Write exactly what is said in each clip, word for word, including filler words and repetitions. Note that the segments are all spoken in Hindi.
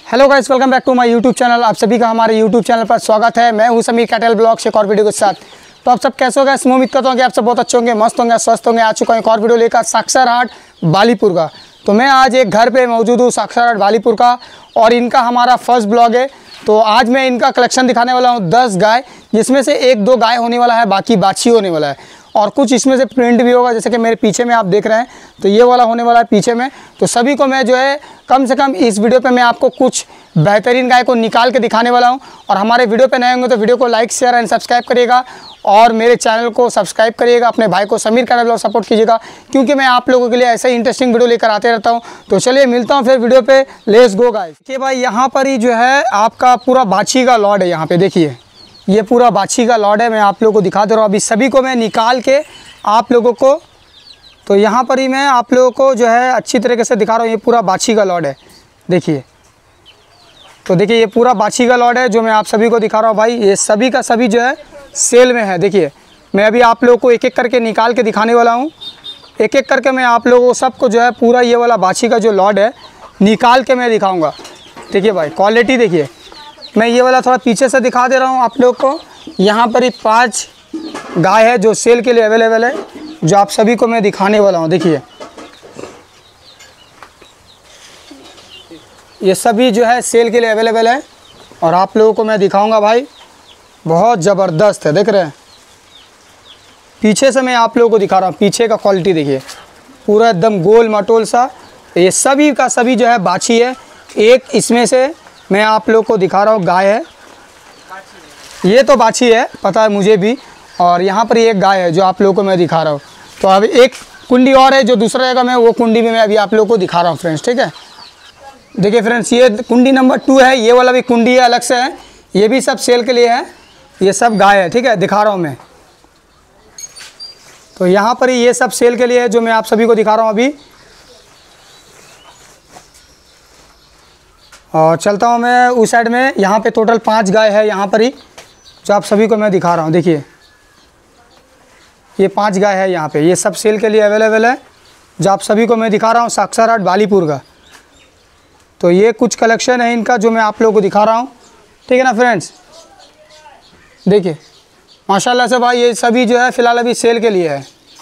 Hello guys, welcome back to my YouTube channel. आप सभी का हमारे यूट्यूब चैनल पर स्वागत है। मैं हूं समीर कैटल ब्लॉग से एक और वीडियो के साथ। तो आप सब कैसे हो गए? मैं उम्मीद करता हूं कि आप सब बहुत अच्छे होंगे, मस्त होंगे, स्वस्थ होंगे। आ चुका हूं एक और वीडियो लेकर साक्षर हाट बालीपुर का। तो मैं आज एक घर पे मौजूद हूँ साक्षर हाट बालीपुर का, और इनका हमारा फर्स्ट ब्लॉग है। तो आज मैं इनका कलेक्शन दिखाने वाला हूँ दस गाय, जिसमें से एक दो गाय होने वाला है, बाकी बाछी होने वाला है, और कुछ इसमें से प्रिंट भी होगा, जैसे कि मेरे पीछे में आप देख रहे हैं। तो ये वाला होने वाला है पीछे में। तो सभी को मैं जो है कम से कम इस वीडियो पे मैं आपको कुछ बेहतरीन गाय को निकाल के दिखाने वाला हूं। और हमारे वीडियो पे नए होंगे तो वीडियो को लाइक शेयर एंड सब्सक्राइब करिएगा, और मेरे चैनल को सब्सक्राइब करिएगा। अपने भाई को समीर कैटल ब्लॉग सपोर्ट कीजिएगा, क्योंकि मैं आप लोगों के लिए ऐसे ही इंटरेस्टिंग वीडियो लेकर आते रहता हूँ। तो चलिए मिलता हूँ फिर वीडियो पे। Let's go guys. देखिए भाई, यहाँ पर ही जो है आपका पूरा बाछी का लॉट है। यहाँ पे देखिए, ये पूरा बाछी का लॉट है। मैं आप लोगों को दिखा दे रहा हूँ। अभी सभी को मैं निकाल के आप लोगों को, तो यहाँ पर ही मैं आप लोगों को जो है अच्छी तरीके से दिखा रहा हूँ। ये पूरा बाछी का लॉट है, देखिए। तो देखिए, ये पूरा बाछी का लॉट है जो मैं आप सभी को दिखा रहा हूँ भाई। ये सभी का सभी जो है सेल में है। देखिए, मैं अभी आप लोगों को एक एक करके निकाल के दिखाने वाला हूँ। एक एक करके मैं आप लोगों को सबको जो है पूरा ये वाला बाछी का जो लॉट है निकाल के मैं दिखाऊँगा। देखिए भाई, क्वालिटी देखिए। मैं ये वाला थोड़ा पीछे से दिखा दे रहा हूँ आप लोग को। यहाँ पर ही पाँच गाय है जो सेल के लिए अवेलेबल है, जो आप सभी को मैं दिखाने वाला हूँ। देखिए, ये सभी जो है सेल के लिए अवेलेबल है, और आप लोगों को मैं दिखाऊंगा भाई। बहुत ज़बरदस्त है, देख रहे हैं। पीछे से मैं आप लोगों को दिखा रहा हूँ। पीछे का क्वालिटी देखिए, पूरा एकदम गोल मटोल सा। ये सभी का सभी जो है बाछी है। एक इसमें से मैं आप लोगों को दिखा रहा हूँ गाय है। ये तो बाछी है, पता है मुझे भी। और यहाँ पर एक गाय है जो आप लोगों को मैं दिखा रहा हूँ। तो अभी एक कुंडी और है जो दूसरा जगह में, वो कुंडी में मैं अभी आप लोगों को दिखा रहा हूँ फ्रेंड्स, ठीक है। देखिए फ्रेंड्स, ये कुंडी नंबर टू है। ये वाला भी कुंडी है, अलग से है। ये भी सब सेल के लिए है। ये सब गाय है, ठीक है, दिखा रहा हूँ मैं। तो यहाँ पर ही ये सब सेल के लिए है जो मैं आप सभी को दिखा रहा हूँ अभी। और चलता हूँ मैं उस साइड में। यहाँ पे टोटल पाँच गाय है यहाँ पर ही, जो आप सभी को मैं दिखा रहा हूँ। देखिए, ये पांच गाय है यहाँ पे। ये सब सेल के लिए अवेलेबल है, जो आप सभी को मैं दिखा रहा हूँ साक्षर हाट बालीपुर का। तो ये कुछ कलेक्शन है इनका जो मैं आप लोगों को दिखा रहा हूँ, ठीक है ना फ्रेंड्स। देखिए माशाल्लाह से भाई, ये सभी जो है फ़िलहाल अभी सेल के लिए है।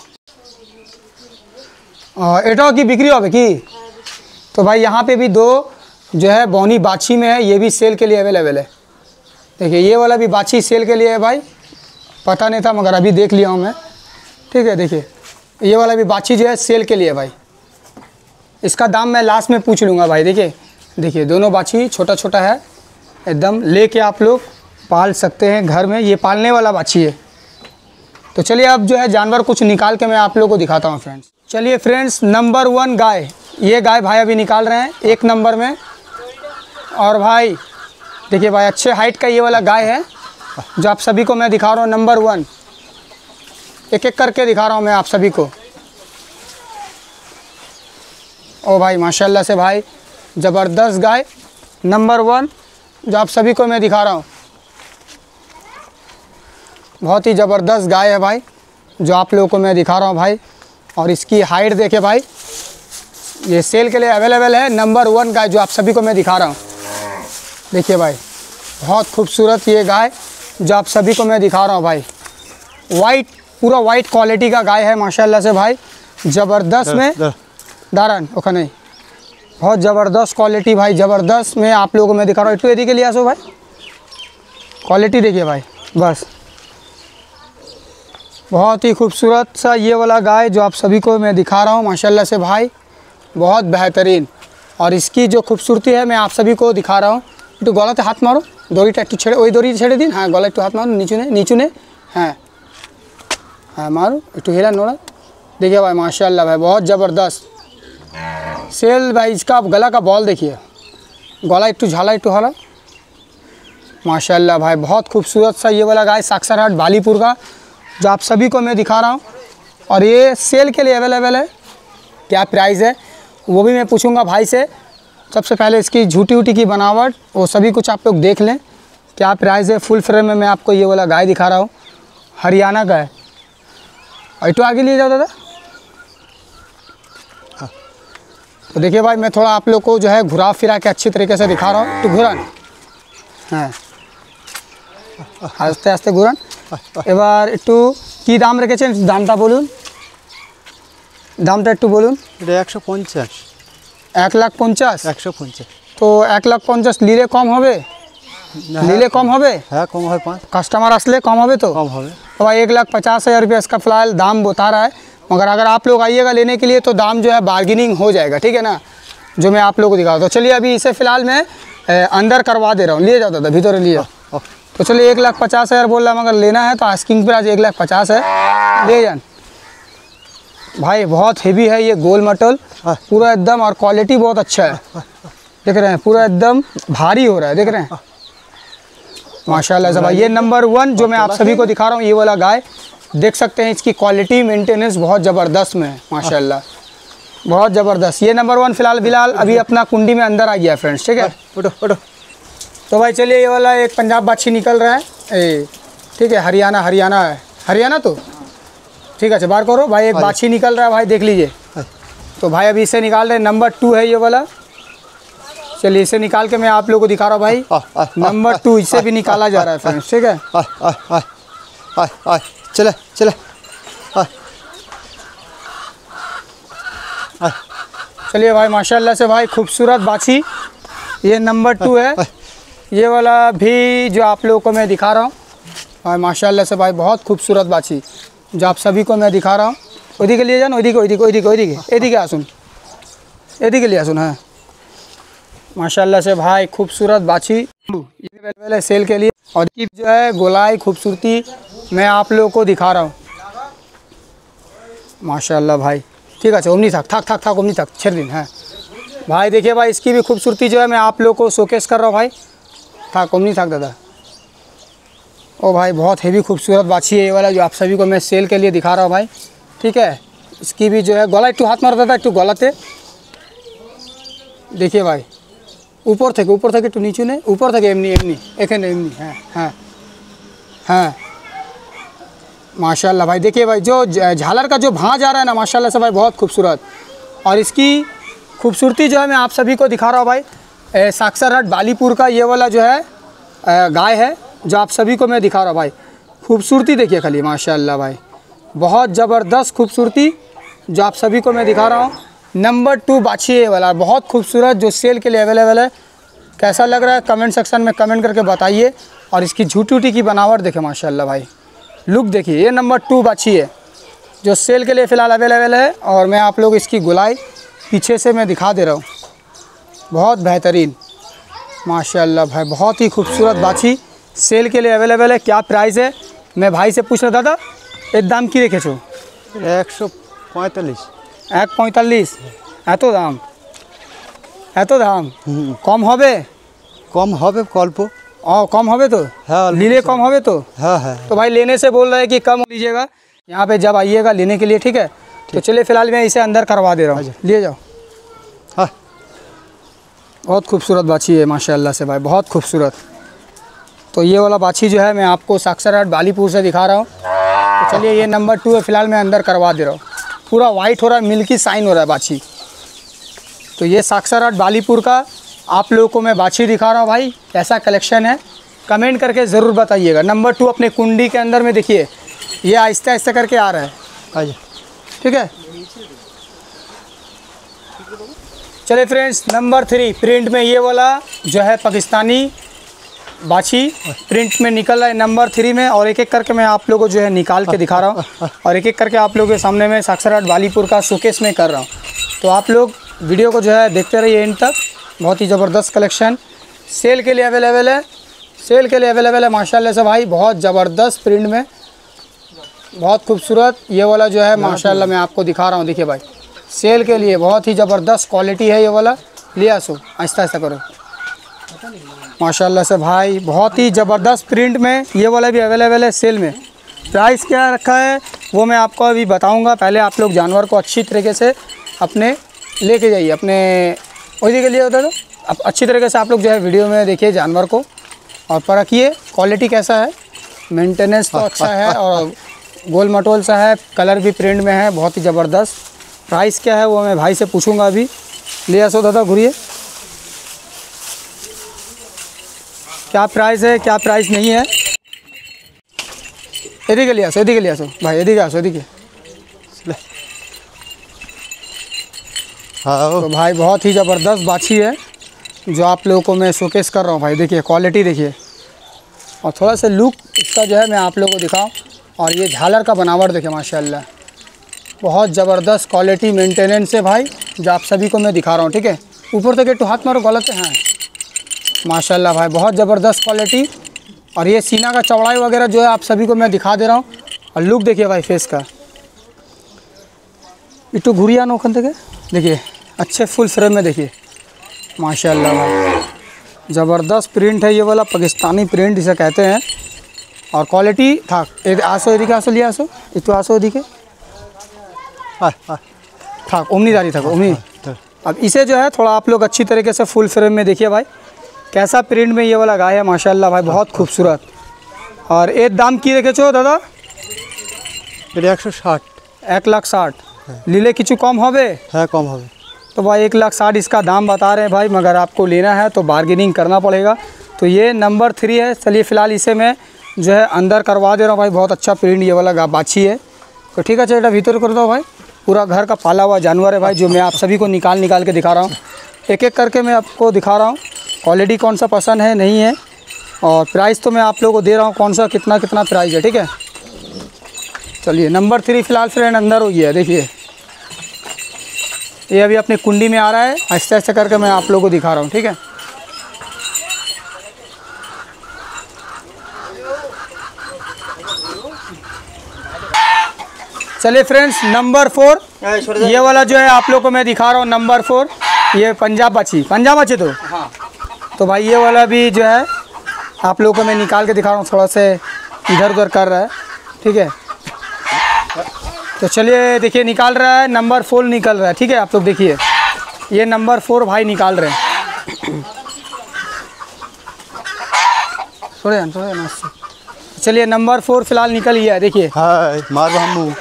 और एटो की बिक्री हो की। तो भाई यहाँ पे भी दो जो है बौनी बाछी में है, ये भी सेल के लिए अवेलेबल है। देखिए, ये वाला भी बाछी सेल के लिए है भाई। पता नहीं था, मगर अभी देख लिया हूँ मैं, ठीक है। देखिए, ये वाला भी बाछी जो है सेल के लिए है भाई। इसका दाम मैं लास्ट में पूछ लूँगा भाई। देखिए देखिए दोनों बाछी छोटा छोटा है एकदम, लेके आप लोग पाल सकते हैं घर में। ये पालने वाला बाछी है। तो चलिए अब जो है जानवर कुछ निकाल के मैं आप लोगों को दिखाता हूँ फ्रेंड्स। चलिए फ्रेंड्स, नंबर वन गाय, ये गाय भाई अभी निकाल रहे हैं एक नंबर में। और भाई देखिए भाई, अच्छे हाइट का ये वाला गाय है जो आप सभी को मैं दिखा रहा हूँ नंबर वन। एक एक करके दिखा रहा हूँ मैं आप सभी को। ओ भाई माशाल्लाह से भाई, ज़बरदस्त गाय नंबर वन जो आप सभी को मैं दिखा रहा हूँ। बहुत ही ज़बरदस्त गाय है भाई जो आप लोगों को मैं दिखा रहा हूँ भाई। और इसकी हाइट देखे भाई, ये सेल के लिए अवेलेबल है। नंबर वन गाय जो आप सभी को मैं दिखा रहा हूँ। देखिए भाई, बहुत खूबसूरत ये गाय जो आप सभी को मैं दिखा रहा हूँ भाई। वाइट, पूरा वाइट क्वालिटी का गाय है माशाल्लाह से भाई। ज़बरदस्त में दारन ओखा नहीं, बहुत ज़बरदस्त क्वालिटी भाई, ज़बरदस्त में आप लोगों को मैं दिखा रहा हूँ। इटू एदी के लिए आसो भाई, क्वालिटी देखिए भाई। बस बहुत ही खूबसूरत सा ये वाला गाय जो आप सभी को मैं दिखा रहा हूँ माशाल्लाह से भाई, बहुत बेहतरीन। और इसकी जो खूबसूरती है मैं आप सभी को दिखा रहा हूँ। একটু গলাতে হাত মারো, দড়িটা একটু ছেড়ে, ওই দড়ি ছেড়ে দিন। হ্যাঁ, গলা একটু হাত মারো, নিচু নে নিচু ने, হ্যাঁ हाँ मारो, একটু हिला नोड़ा। देखिए भाई माशाल्लाह भाई, बहुत ज़बरदस्त सेल भाई। इसका आप गला का बॉल देखिए, गला एकटू झाला एकटू हाला, माशाल्लाह भाई। बहुत खूबसूरत सा ये वाला गाय साक्षर हाट बालीपुर का जो आप सभी को मैं दिखा रहा हूँ। और ये सेल के लिए अवेलेबल है। क्या प्राइस है वो भी मैं पूछूंगा भाई से। सबसे पहले इसकी झूठी उठी की बनावट वो सभी कुछ आप लोग देख लें, क्या प्राइस है। फुल फ्रेम में मैं आपको ये वाला गाय दिखा रहा हूँ, हरियाणा का है। और तो आगे लिए जाओ दादा। तो देखिए भाई मैं थोड़ा आप लोग को जो है घुरा फिरा के अच्छी तरीके से दिखा रहा हूँ। तो घुरान हाँ आस्ते आस्ते घुरान এবার একটু কি দাম রেখেছেন দামটা বলুন দামটা একটু বলুন। এটা একশো পঞ্চাশ এক লাখ পঞ্চাশ একশো পঞ্চাশ তো এক লাখ পঞ্চাশ নিলে কম হবে নিলে कम হবে हाँ कम है पाँच कस्टमर असले कम হবে तो कम হবে तो भाई एक लाख पचास हज़ार रुपये इसका फ़िलहाल दाम बता रहा है। मगर अगर आप लोग आइएगा लेने के लिए तो दाम जो है बार्गेनिंग हो जाएगा ठीक है ना, जो मैं आप लोगों को दिखा। तो चलिए अभी इसे फ़िलहाल मैं ए, अंदर करवा दे रहा हूँ। लिए जाओ दादा भीतर लिए जाओ। तो चलिए एक लाख पचास हज़ार बोल रहा है मगर लेना है तो आस्किंग पर आज एक लाख पचास है ले जान। भाई बहुत हेवी है ये गोल मटोल पूरा एकदम और क्वालिटी बहुत अच्छा है देख रहे हैं पूरा एकदम भारी हो रहा है देख रहे हैं माशाल्लाह से भाई। ये नंबर वन जो मैं आप सभी को दिखा रहा हूँ ये वाला गाय देख सकते हैं इसकी क्वालिटी मेंटेनेंस बहुत ज़बरदस्त में है माशाल्लाह बहुत ज़बरदस्त। ये नंबर वन फ़िलहाल फिलहाल अभी अपना कुंडी में अंदर आ गया फ्रेंड्स ठीक है। उठो उठो तो भाई चलिए ये वाला एक पंजाब बाछी निकल रहा है ए ठीक है हरियाणा हरियाणा है हरियाणा तो ठीक है बार करो भाई एक बाछी निकल रहा है भाई देख लीजिए। तो भाई अभी इसे निकाल रहे हैं नंबर टू है ये वाला। चलिए इसे निकाल के मैं आप लोगों को दिखा रहा हूँ भाई नंबर टू इसे भी निकाला जा रहा है फ्रेंड्स ठीक है। चले चले चलिए भाई माशाल्लाह से भाई खूबसूरत बाछी ये नंबर टू है। ये वाला भी जो आप लोगों को मैं दिखा रहा हूँ भाई माशाल्लाह से भाई बहुत खूबसूरत बाछी जो आप सभी को मैं दिखा रहा हूँ। ओदी के लिए जान ओदी को ओदी को ओदी को ओदी के एदी के आसुन एदी के लिए आसुन हाँ माशाल्लाह से भाई खूबसूरत बाछी ये पहले सेल के लिए और ये जो है गोलाई खूबसूरती मैं आप लोगों को दिखा रहा हूँ माशाल्लाह भाई ठीक है। ओमनी थक थक थक थक ओमनी थक छः दिन है भाई देखिए भाई इसकी भी खूबसूरती जो है मैं आप लोगों को शोकेस कर रहा हूँ भाई थक ओमनी थक दादा ओ भाई बहुत हेवी खूबसूरत बाछी है ये वाला जो आप सभी को मैं सेल के लिए दिखा रहा हूँ भाई ठीक है। इसकी भी जो है गला एक हाथ मारता था एक गलाते देखिए भाई ऊपर थे ऊपर थे एक नीचू ने ऊपर थे एमनी एमनी एखने एमनी हाँ हाँ हाँ माशाल्लाह भाई देखिए भाई जो झालर का जो भाँज आ रहा है ना माशाल्लाह से भाई बहुत खूबसूरत। और इसकी खूबसूरती जो है मैं आप सभी को दिखा रहा हूँ भाई साक्षरहाट बालीपुर का ये वाला जो है गाय है जो आप सभी को मैं दिखा रहा हूँ भाई। खूबसूरती देखिए खाली माशाल्लाह भाई बहुत ज़बरदस्त खूबसूरती जो आप सभी को मैं दिखा रहा हूँ। नंबर टू बाछी है वाला बहुत खूबसूरत जो सेल के लिए अवेलेबल है। कैसा लग रहा है कमेंट सेक्शन में कमेंट करके बताइए। और इसकी झूठी उठी की बनावट देखे माशाल्लाह भाई लुक देखिए। ये नंबर टू बाछी है जो सेल के लिए फ़िलहाल अवेलेबल है। और मैं आप लोग इसकी गुलाई पीछे से मैं दिखा दे रहा हूँ बहुत बेहतरीन माशाल्लाह भाई बहुत ही खूबसूरत बाछी सेल के लिए अवेलेबल है। क्या प्राइस है मैं भाई से पूछ रहा था এর দাম কি রেখেছো একশো পঁয়তাল্লিশ এক পঁয়তাল্লিশ এত দাম এত দাম কম হবে कम হবে অল্প ও কম হবে तो हाँ लीले कम হবে तो हाँ हाँ तो भाई लेने से बोल रहे हैं कि कम लीजिएगा यहाँ पे जब आइएगा लेने के लिए ठीक है। तो चलिए फ़िलहाल मैं इसे अंदर करवा दे रहा हूँ ले जाओ। हाँ बहुत खूबसूरत बाछी है माशाल्लाह से भाई बहुत खूबसूरत। तो ये वाला बाछी जो है मैं आपको साक्षरहाट बालीपुर से दिखा रहा हूँ। तो चलिए ये नंबर टू है फ़िलहाल मैं अंदर करवा दे रहा हूँ पूरा वाइट हो रहा है मिल्की साइन हो रहा है बाछी। तो ये साक्षरहाट बालीपुर का आप लोगों को मैं बाछी दिखा रहा हूँ भाई। कैसा कलेक्शन है कमेंट करके ज़रूर बताइएगा। नंबर टू अपने कुंडी के अंदर में देखिए ये आहिस्ता आहिस्ता करके आ रहा है आइए ठीक है। चलिए फ्रेंड्स नंबर थ्री प्रिंट में ये वाला जो है पाकिस्तानी बाछी प्रिंट में निकल रहा है नंबर थ्री में। और एक एक करके मैं आप लोगों को जो है निकाल के दिखा रहा हूँ और एक एक करके आप लोगों के सामने में साक्षरहाट बालीपुर का शोकेस में कर रहा हूँ। तो आप लोग वीडियो को जो है देखते रहिए एंड तक। बहुत ही ज़बरदस्त कलेक्शन सेल के लिए अवेलेबल है सेल के लिए अवेलेबल है माशाल्लाह से भाई बहुत ज़बरदस्त प्रिंट में बहुत खूबसूरत ये वाला जो है माशाल्लाह मैं आपको दिखा रहा हूँ। देखिए भाई सेल के लिए बहुत ही ज़बरदस्त क्वालिटी है ये वाला लिया सो आहिस्ता आहिस्ता करो माशाल्लाह से भाई बहुत ही ज़बरदस्त प्रिंट में ये वाला भी अवेलेबल है सेल में। प्राइस क्या रखा है वो मैं आपको अभी बताऊंगा। पहले आप लोग जानवर को अच्छी तरीके से अपने लेके जाइए अपने वही के लिए होता है तो अब अच्छी तरीके से आप लोग जो है वीडियो में देखिए जानवर को और परखिए क्वालिटी कैसा है। मेंटेनेंस तो अच्छा है और गोल मटोल सा है कलर भी प्रिंट में है बहुत ही ज़बरदस्त। प्राइस क्या है वो मैं भाई से पूछूंगा अभी ले आसो दादा, घूरिए। क्या प्राइस है, क्या प्राइस नहीं है, एदिके ले आसो, एदिके ले आसो भाई, एदिके आसो, एदिके। हाँ तो भाई बहुत ही ज़बरदस्त बाछी है जो आप लोगों को मैं शोकेस कर रहा हूँ भाई। देखिए क्वालिटी देखिए, और थोड़ा सा लुक इसका जो है मैं आप लोगों को दिखाऊं। और ये झालर का बनावट देखिए माशाल्लाह, बहुत ज़बरदस्त क्वालिटी मेंटेनेंस है भाई, जो आप सभी को मैं दिखा रहा हूँ। ठीक है, ऊपर तक एक हाथ मारो, गलत है। हाँ माशाल्लाह भाई, बहुत ज़बरदस्त क्वालिटी। और ये सीना का चौड़ाई वगैरह जो है आप सभी को मैं दिखा दे रहा हूँ। और लुक देखिए भाई फेस का, इटू घुरिया नोखन तक देखिए, अच्छे फुल फ्रेम में देखिए माशाल्लाह भाई, ज़बरदस्त प्रिंट है ये वाला, पाकिस्तानी प्रिंट इसे कहते हैं। और क्वालिटी था ए आसो, एदिके आसो, लिया आसो, इतु आसो, एदिके था उमनीदारी था उमनी। अब इसे जो है थोड़ा आप लोग अच्छी तरीके से फुल फ्रेम में देखिए भाई, कैसा प्रिंट में ये वाला गाय है माशाल्लाह भाई, बहुत खूबसूरत। और एक दाम की रेखे छो दादा, एक सौ साठ, एक लाख साठ लीले किचु कम होबे? है कम होबे। तो भाई एक लाख साठ इसका दाम बता रहे हैं भाई, मगर आपको लेना है तो बार्गेनिंग करना पड़ेगा। तो ये नंबर थ्री है। चलिए फ़िलहाल इसे मैं जो है अंदर करवा दे रहा हूँ भाई, बहुत अच्छा प्रिंट ये वाला बाछी है। तो ठीक है चलो भीतर कर दो भाई, पूरा घर का पाला हुआ जानवर है भाई, जो मैं आप सभी को निकाल निकाल के दिखा रहा हूँ। एक एक करके मैं आपको दिखा रहा हूँ, क्वालिटी कौन सा पसंद है नहीं है, और प्राइस तो मैं आप लोगों को दे रहा हूँ कौन सा कितना कितना प्राइस है। ठीक है, चलिए नंबर थ्री फ़िलहाल फ्रेंड अंदर हो गया है। देखिए ये अभी अपने कुंडी में आ रहा है, ऐसे ऐसे करके मैं आप लोगों को दिखा रहा हूँ। ठीक है, चलिए फ्रेंड्स नंबर फोर, ये वाला जो है आप लोगों को मैं दिखा रहा हूँ नंबर फोर, ये पंजाब बाछी, पंजाब बाछी तो हाँ। तो भाई ये वाला भी जो है आप लोगों को मैं निकाल के दिखा रहा हूँ, थोड़ा से इधर उधर कर रहा है। ठीक है, तो चलिए देखिए निकाल रहा है, नंबर फोर निकल रहा है। ठीक है, आप लोग देखिए ये नंबर फोर भाई निकाल रहे हैं। थोड़े थोड़े ना, चलिए नंबर फोर फिलहाल निकल गया है। देखिए हाँ मार हम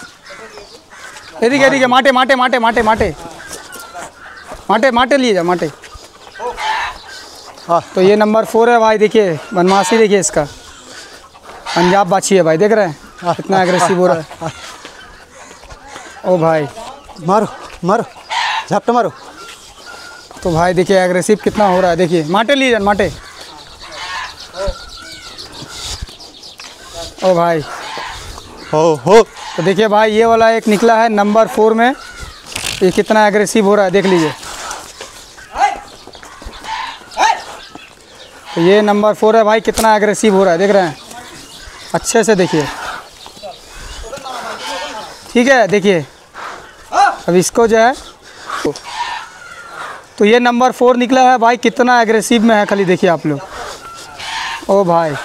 एदिके एदिके माटे माटे माटे माटे माटे माटे माटे लिए जा माटे। हाँ तो ये नंबर फोर है भाई, देखिए बनमासी देखिए इसका, पंजाब बाछी है भाई, देख रहे हैं कितना एग्रेसिव हो रहा है। ओ भाई मारो मारो, झपटा मारो। तो भाई देखिए एग्रेसिव कितना हो रहा है, देखिए माटे लिए जान माटे। ओ भाई हो हो, तो देखिए भाई ये वाला एक निकला है नंबर फोर में, ये कितना एग्रेसिव हो रहा है देख लीजिए। तो ये नंबर फोर है भाई, कितना एग्रेसिव हो रहा है देख रहे हैं, अच्छे से देखिए। ठीक है, देखिए अब इसको जो है, तो ये नंबर फोर निकला है भाई, कितना एग्रेसिव में है खाली देखिए आप लोग। ओ भाई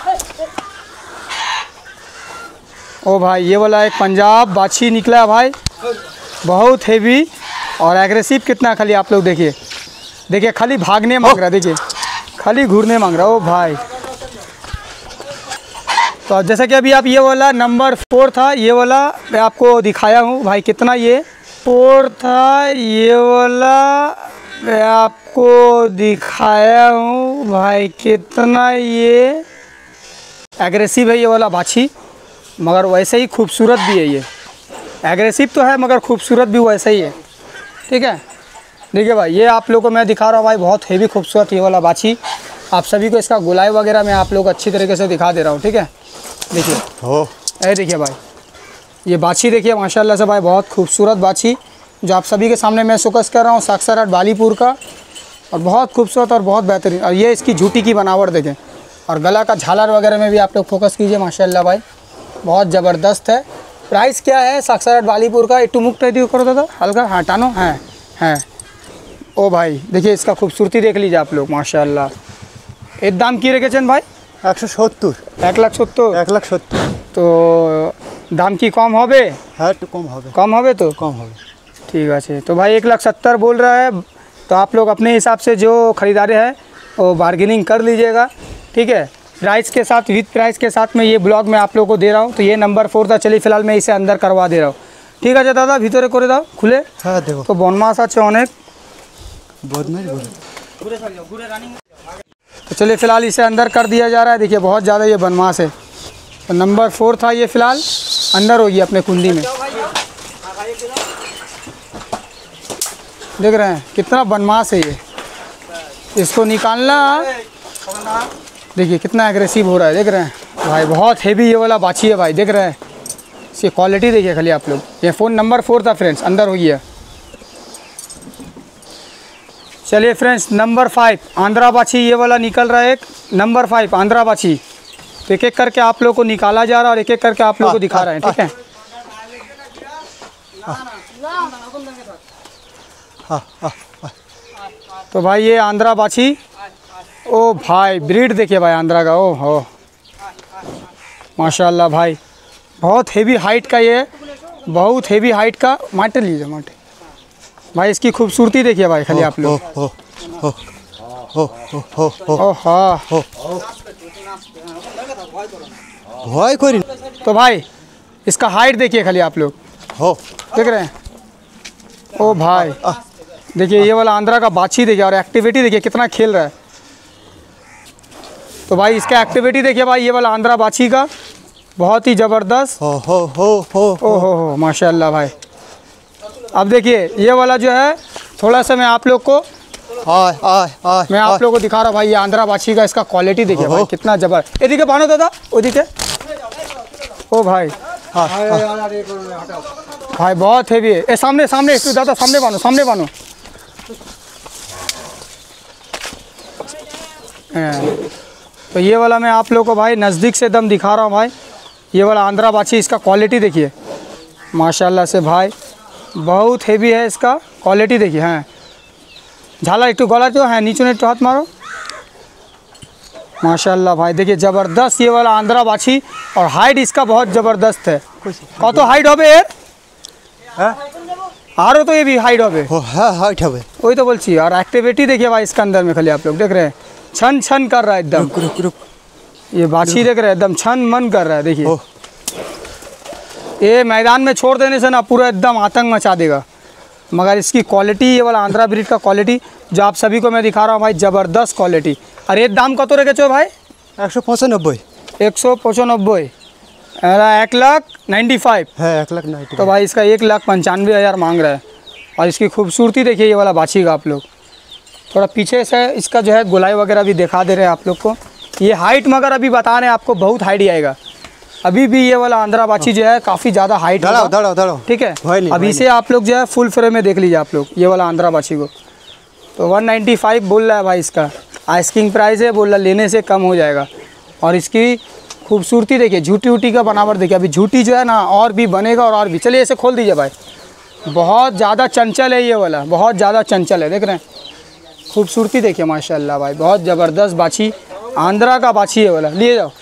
ओ भाई ये वाला एक पंजाब बाछी निकला है भाई, बहुत हेवी और एग्रेसिव कितना खाली आप लोग देखिए। देखिए खाली भागने मांग रहा है, देखिए खाली घूरने मांग रहा है। ओ भाई तो अब जैसा कि अभी आप ये वाला नंबर फोर था, ये वाला मैं आपको दिखाया हूँ भाई, कितना ये फोर था, ये वाला मैं आपको दिखाया हूँ भाई, कितना ये एग्रेसिव है ये वाला बाछी, मगर वैसे ही खूबसूरत भी है। ये एग्रेसिव तो है मगर खूबसूरत भी वैसे ही है। ठीक है, देखिए भाई ये आप लोगों को मैं दिखा रहा हूँ भाई, बहुत हेवी खूबसूरत ये वाला बाछी। आप सभी को इसका गुलाई वगैरह मैं आप लोग अच्छी तरीके से दिखा दे रहा हूँ। ठीक है, देखिए हो ये देखिए भाई ये बाछी देखिए माशाल्लाह से भाई, बहुत खूबसूरत बाछी जो आप सभी के सामने मैं शोकेस कर रहा हूँ, साक्षर हाट बालीपुर का, और बहुत खूबसूरत और बहुत बेहतरीन। और ये इसकी झूठी की बनावट देखें, और गला का झालर वगैरह में भी आप लोग फोकस कीजिए माशाल्लाह भाई, बहुत ज़बरदस्त है। प्राइस क्या है साक्षर हाट बालीपुर का, इटू मुक्त करो दादा हल्का हटानो है है ओ भाई देखिए इसका खूबसूरती देख लीजिए आप लोग माशाल्लाह। एक दाम की रेखेছেন भाई? एक सौ सत्तर, एक लाख सत्तर। एक लाख सत्तर। तो दाम की कम হবে? हाँ तो कम होबे, कम হবে तो कम होबे। ठीक है, तो भाई एक लाख सत्तर बोल रहा है, तो आप लोग अपने हिसाब से जो ख़रीदारे है वो बार्गेनिंग कर लीजिएगा। ठीक है, प्राइस के साथ, विद प्राइस के साथ मैं ये ब्लॉग में आप लोगों को दे रहा हूँ। तो ये नंबर फोर था, चलिए फिलहाल मैं इसे अंदर करवा दे रहा हूँ। ठीक है दादा, ভিতরে করে দাও খুলে। हाँ देखो तो বনমাস আছে অনেক, बदमाश बोले। तो चलिए फिलहाल इसे अंदर कर दिया जा रहा है। देखिए बहुत ज़्यादा ये बनमास है। तो नंबर फोर था ये, फिलहाल अंदर होगी अपने कुंडी में। देख रहे हैं कितना बनमास है ये, इसको निकालना। देखिए कितना एग्रेसिव हो रहा है, देख रहे हैं भाई। बहुत हेवी ये वाला बाछी है भाई, देख रहे हैं इसकी क्वालिटी देखिए खाली आप लोग। ये फ़ोन नंबर फोर था फ्रेंड्स, अंदर हो गया। चलिए फ्रेंड्स नंबर फाइव आंध्रा बाछी ये वाला निकल रहा है। एक नंबर फाइव आंध्रा बाछी। तो एक एक करके आप लोग को निकाला जा रहा है और एक एक करके आप लोग को दिखा रहे हैं, ठीक है। तो भाई ये आंध्रा बाछी, ओ भाई ब्रीड देखिए भाई आंध्रा का, ओ हो माशाल्लाह भाई। बहुत हेवी हाइट का ये, बहुत हेवी हाइट का। माटे लीजिए माटे भाई, इसकी खूबसूरती देखिए भाई खाली आप लोग। हो हो हो हो हो हो ओ हाँ हो भय करी। तो भाई इसका हाइट देखिए खाली आप लोग, हो देख रहे हैं। ओ भाई देखिए ये वाला आंध्रा का बाछी देखिए, और एक्टिविटी देखिए कितना खेल रहा है। तो भाई इसका एक्टिविटी देखिए भाई, ये वाला आंध्रा बाछी का बहुत ही ज़बरदस्त। हो हो हो हो ओ हो हो माशाल्लाह भाई। अब देखिए ये वाला जो है, थोड़ा सा मैं आप लोग को आय आय आय मैं आप लोग को दिखा रहा हूँ भाई। ये आंध्रा बाछी का इसका क्वालिटी देखिए भाई कितना जबरदस्त। एदिके बानो दादा, ओदिके। ओ भाई भाई बहुत हेवी है। ए सामने सामने इसको दादा, सामने बानो, सामने बानो। तो ये वाला मैं आप लोग को भाई नज़दीक से दम दिखा रहा हूँ भाई। ये वाला आंध्रा बाछी, इसका क्वालिटी देखिए माशाल्लाह से भाई, बहुत हेवी है इसका क्वालिटी देखिए। हाँ झाला एक गला जो है नीचे ने तो हाथ मारो माशाल्लाह भाई। देखिए ज़बरदस्त ये वाला आंध्रा बाछी, और हाइट इसका बहुत ज़बरदस्त है। कत हाइट হবে এর? आरो तो ये भी हाइट হবে। हो हाँ हाइट হবে। वही तो बोलছি। और एक्टिविटी देखिए भाई इसके अंदर में खाली आप लोग देख रहे हैं, छन छन कर रहा है एकदम। रुक रुक रुक। ये बाछी देख रहे हैं एकदम छन मन कर रहा है। देखिए हो ये मैदान में छोड़ देने से ना पूरा एकदम आतंक मचा देगा। मगर इसकी क्वालिटी, ये वाला आंध्रा ब्रीड का क्वालिटी जो आप सभी को मैं दिखा रहा हूँ भाई, ज़बरदस्त क्वालिटी। और ये दाम कत रेखेছো भाई? एक सौ पचानब्बे। एक सौ पचानब्बे, एक लाख नाइन्टी फाइव। है एक लाख नाइन्टी। तो भाई इसका एक लाख पंचानवे हज़ार मांग रहा है। और इसकी खूबसूरती देखिए ये वाला बाछी का आप लोग। थोड़ा पीछे से इसका जो है गोलाई वगैरह भी दिखा दे रहे हैं आप लोग को। ये हाइट मगर अभी बता रहे हैं आपको बहुत हाइट ही आएगा। अभी भी ये वाला आंध्रा बाछी जो है काफ़ी ज़्यादा हाइट दड़ाओ दड़ाओ दड़ाओ। ठीक है। भाई नहीं, अब भाई इसे आप लोग जो है फुल फ्रेम में देख लीजिए आप लोग, ये वाला आंध्रा बाछी को। तो एक सौ पचानवे बोल रहा है भाई इसका, आस्किंग प्राइस है, बोल रहा लेने से कम हो जाएगा। और इसकी खूबसूरती देखिए, झूठी उटी का बनावट देखिए। अभी झूठी जो है ना और भी बनेगा और और भी। चलिए इसे खोल दीजिए भाई। बहुत ज़्यादा चंचल है ये वाला, बहुत ज़्यादा चंचल है, देख रहे हैं। खूबसूरती देखिए माशाल्लाह भाई, बहुत ज़बरदस्त बाछी, आंध्रा का बाछी है वाला। लिए जाओ।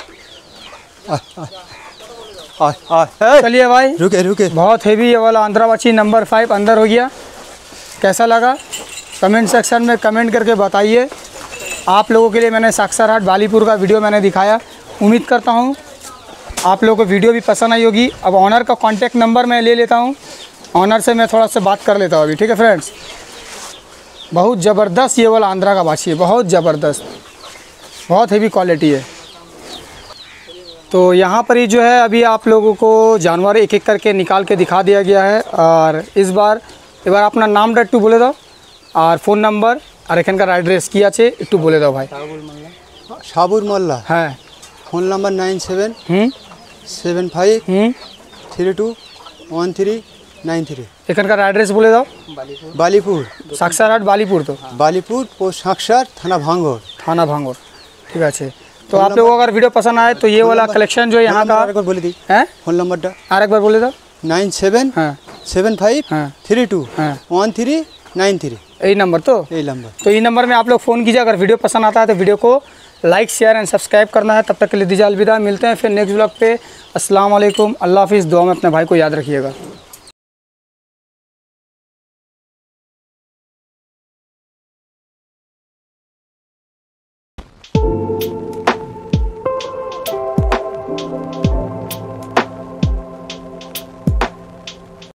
आय आय। चलिए भाई रुके रुके। बहुत हेवी ये वाला आंध्रा बाछी नंबर फाइव अंदर हो गया। कैसा लगा कमेंट सेक्शन में कमेंट करके बताइए। आप लोगों के लिए मैंने साक्षर हाट बालीपुर का वीडियो मैंने दिखाया। उम्मीद करता हूँ आप लोगों को वीडियो भी पसंद आई होगी। अब ऑनर का कॉन्टैक्ट नंबर मैं ले लेता हूँ, ऑनर से मैं थोड़ा सा बात कर लेता हूँ अभी, ठीक है फ्रेंड्स। बहुत ज़बरदस्त ये वाला आंध्रा का बाछी है, बहुत ज़बरदस्त, बहुत हेवी क्वालिटी है। तो यहाँ पर ही जो है अभी आप लोगों को जानवर एक एक करके निकाल के दिखा दिया गया है। और इस बार एक बार अपना नाम একটু बोले दो और फ़ोन नंबर और एखानकार एड्रेस की আছে একটু बोले दो भाई। साबुर मोल्ला। हाँ phone number nine seven hmm seven five hmm three two one three nine three. एखानकार एड्रेस बोले दो। बालीपुर। साक्षर हाट बालीपुर। तो बालीपुर पोस्ट साक्षर थाना भांगोर। थाना भांगोर, ठीक है। तो आप लोगों को अगर वीडियो पसंद आए तो ये वाला कलेक्शन जो यहाँ का एक बार बोले दी है, फोन नंबर और एक बार बोले दो। नाइन सेवन हाँ सेवन फाइव हाँ थ्री टू हाँ वन थ्री नाइन थ्री। यही नंबर तो यही नंबर। तो ये नंबर में आप लोग फ़ोन कीजिए। अगर वीडियो पसंद आता है तो वीडियो को लाइक शेयर एंड सब्सक्राइब करना है। तब तक के लिए दीजिए अलविदा। मिलते हैं फिर नेक्स्ट व्लॉग पे। अस्सलाम वालेकुम, अल्लाह हाफिज़। दुआ में अपने भाई को याद रखिएगा।